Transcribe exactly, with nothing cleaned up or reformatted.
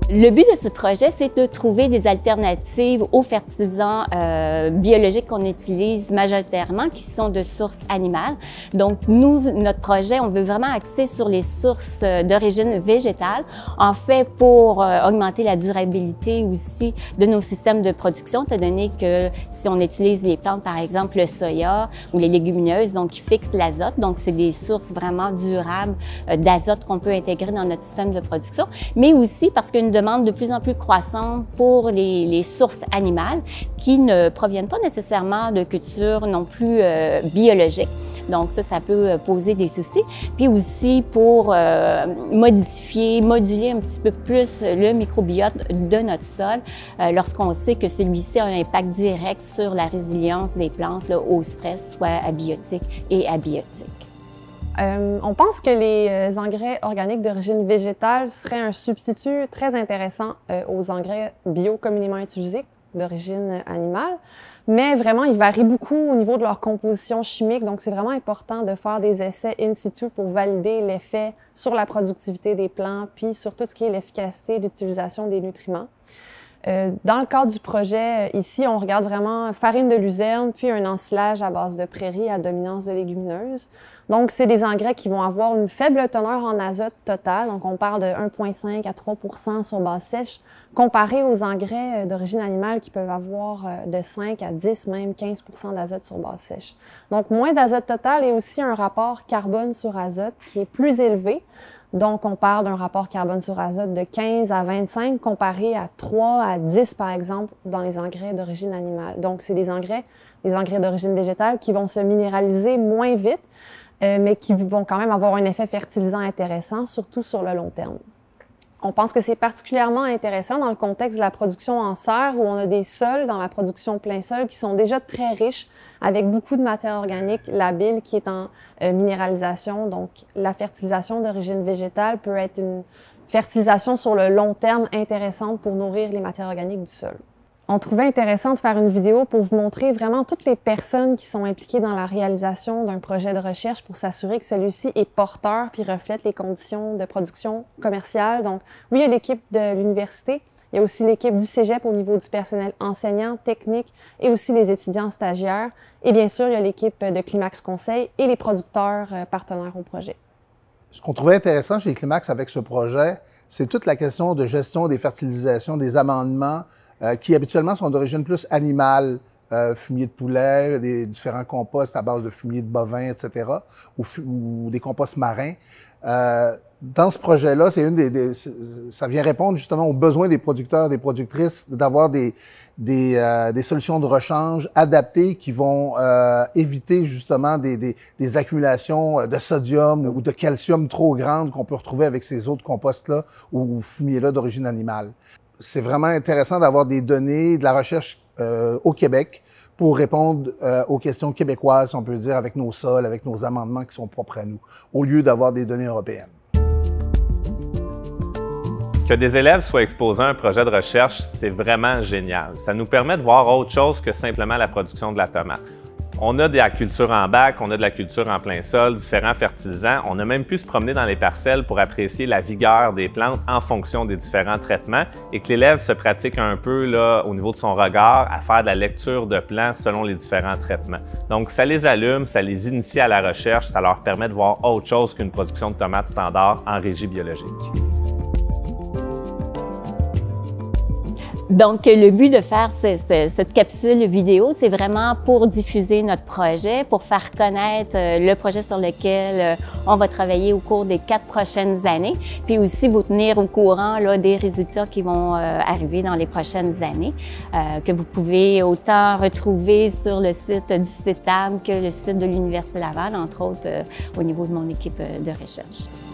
Le but de ce projet, c'est de trouver des alternatives aux fertilisants euh, biologiques qu'on utilise majoritairement, qui sont de sources animales. Donc, nous, notre projet, on veut vraiment axer sur les sources d'origine végétale, en fait, pour euh, augmenter la durabilité aussi de nos systèmes de production, étant donné que si on utilise les plantes, par exemple le soya ou les légumineuses, donc qui fixent l'azote, donc c'est des sources vraiment durables euh, d'azote qu'on peut intégrer dans notre système de production, mais aussi parce qu'une demande de plus en plus croissante pour les, les sources animales qui ne proviennent pas nécessairement de cultures non plus euh, biologiques. Donc ça, ça peut poser des soucis. Puis aussi pour euh, modifier, moduler un petit peu plus le microbiote de notre sol euh, lorsqu'on sait que celui-ci a un impact direct sur la résilience des plantes là, au stress, soit abiotique et abiotique. Euh, on pense que les engrais organiques d'origine végétale seraient un substitut très intéressant euh, aux engrais bio communément utilisés d'origine animale, mais vraiment, ils varient beaucoup au niveau de leur composition chimique, donc c'est vraiment important de faire des essais in situ pour valider l'effet sur la productivité des plants, puis sur tout ce qui est l'efficacité et l'utilisation des nutriments. Euh, dans le cadre du projet, ici, on regarde vraiment farine de luzerne, puis un ensilage à base de prairies à dominance de légumineuses. Donc, c'est des engrais qui vont avoir une faible teneur en azote totale, donc on parle de un virgule cinq à trois pour cent sur base sèche, comparé aux engrais d'origine animale qui peuvent avoir de cinq à dix, même quinze pour cent d'azote sur base sèche. Donc, moins d'azote total et aussi un rapport carbone sur azote qui est plus élevé. Donc, on parle d'un rapport carbone sur azote de quinze à vingt-cinq comparé à trois à dix, par exemple, dans les engrais d'origine animale. Donc, c'est des engrais, des engrais d'origine végétale qui vont se minéraliser moins vite, euh, mais qui vont quand même avoir un effet fertilisant intéressant, surtout sur le long terme. On pense que c'est particulièrement intéressant dans le contexte de la production en serre où on a des sols dans la production plein sol qui sont déjà très riches avec beaucoup de matière organique labile qui est en euh, minéralisation. Donc, la fertilisation d'origine végétale peut être une fertilisation sur le long terme intéressante pour nourrir les matières organiques du sol. On trouvait intéressant de faire une vidéo pour vous montrer vraiment toutes les personnes qui sont impliquées dans la réalisation d'un projet de recherche pour s'assurer que celui-ci est porteur puis reflète les conditions de production commerciale. Donc, oui, il y a l'équipe de l'université, il y a aussi l'équipe du cégep au niveau du personnel enseignant, technique et aussi les étudiants stagiaires. Et bien sûr, il y a l'équipe de Climax Conseil et les producteurs partenaires au projet. Ce qu'on trouvait intéressant chez Climax avec ce projet, c'est toute la question de gestion des fertilisations, des amendements, Euh, qui habituellement sont d'origine plus animale, euh, fumier de poulet, des différents composts à base de fumier de bovin, et cetera, ou, ou des composts marins. Euh, dans ce projet-là, c'est une des, des, ça vient répondre justement aux besoins des producteurs, des productrices, d'avoir des, des, euh, des solutions de rechange adaptées qui vont euh, éviter justement des, des, des accumulations de sodium ou de calcium trop grandes qu'on peut retrouver avec ces autres composts-là ou fumiers-là d'origine animale. C'est vraiment intéressant d'avoir des données, de la recherche euh, au Québec pour répondre euh, aux questions québécoises, on peut dire, avec nos sols, avec nos amendements qui sont propres à nous, au lieu d'avoir des données européennes. Que des élèves soient exposés à un projet de recherche, c'est vraiment génial. Ça nous permet de voir autre chose que simplement la production de la tomate. On a de la culture en bac, on a de la culture en plein sol, différents fertilisants. On a même pu se promener dans les parcelles pour apprécier la vigueur des plantes en fonction des différents traitements et que l'élève se pratique un peu là, au niveau de son regard à faire de la lecture de plants selon les différents traitements. Donc, ça les allume, ça les initie à la recherche, ça leur permet de voir autre chose qu'une production de tomates standard en régie biologique. Donc, le but de faire ce, ce, cette capsule vidéo, c'est vraiment pour diffuser notre projet, pour faire connaître le projet sur lequel on va travailler au cours des quatre prochaines années, puis aussi vous tenir au courant là, des résultats qui vont euh, arriver dans les prochaines années, euh, que vous pouvez autant retrouver sur le site du C E T A M que le site de l'Université Laval, entre autres euh, au niveau de mon équipe de recherche.